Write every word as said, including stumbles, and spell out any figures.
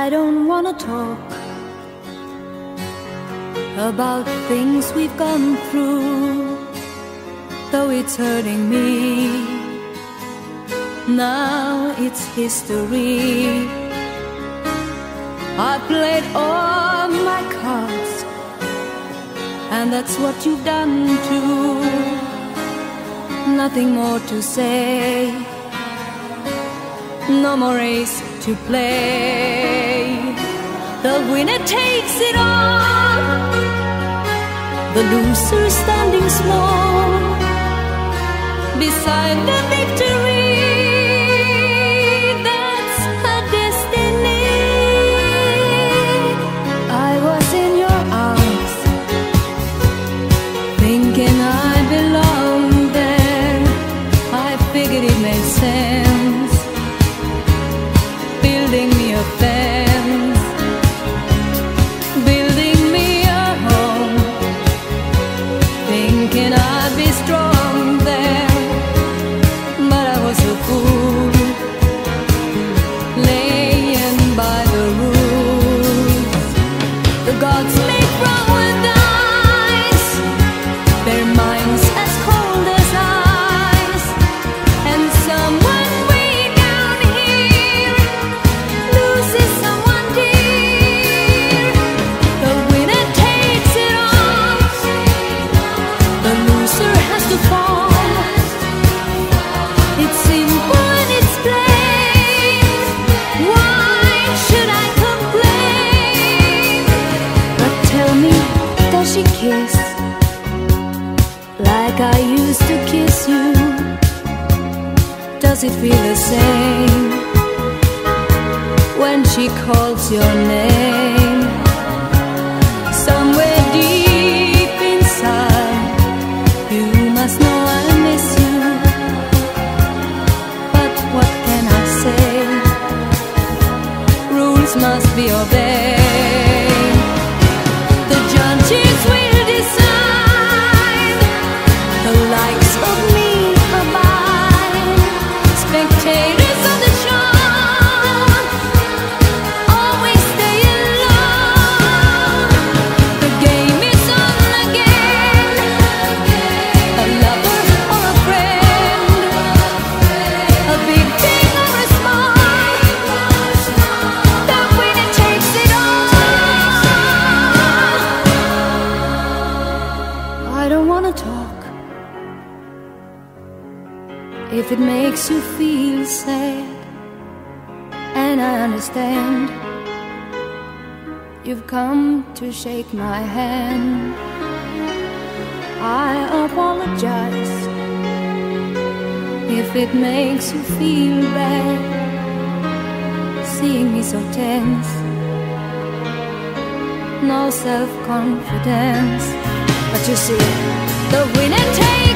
I don't wanna talk about things we've gone through, though it's hurting me. Now it's history. I played all my cards, and that's what you've done too. Nothing more to say, no more race to play. The winner takes it all, the loser standing small beside the victory. That's her destiny. I was in your arms, thinking I belonged there. I figured it made sense, building me a fence, building me a home, thinking I'd be strong there. But I was a fool, laying by the rules. The gods make wrong with ice, their minds as cold as ice. And someone way down here loses someone dear. The winner takes it all, the loser has to fall. It's simple and it's plain. Why should I complain? But tell me, does she kiss like I used to kiss you? Does it feel the same when she calls your name? Somewhere deep inside, you must know I miss you. But what can I say? Rules must be obeyed. The judges will decide, the likes of me abide. Spectators of the show always stay alone. The game is on again, a lover or a friend, a big thing or a small, the winner takes it all. I don't wanna talk if it makes you feel sad, and I understand. You've come to shake my hand. I apologize if it makes you feel bad, seeing me so tense, no self-confidence. But you see, the winner takes